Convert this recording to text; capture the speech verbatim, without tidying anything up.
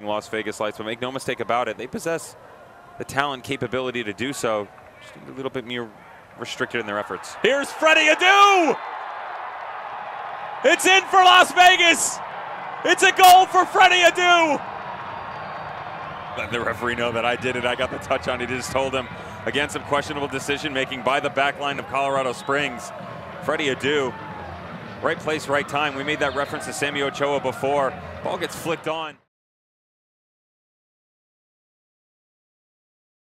Las Vegas Lights, but make no mistake about it, they possess the talent, capability to do so. Just a little bit more restricted in their efforts. Here's Freddy Adu! It's in for Las Vegas! It's a goal for Freddy Adu! Let the referee know that I did it. I got the touch on it. He just told him. Again, some questionable decision making by the back line of Colorado Springs. Freddy Adu, right place, right time. We made that reference to Sammy Ochoa before. Ball gets flicked on.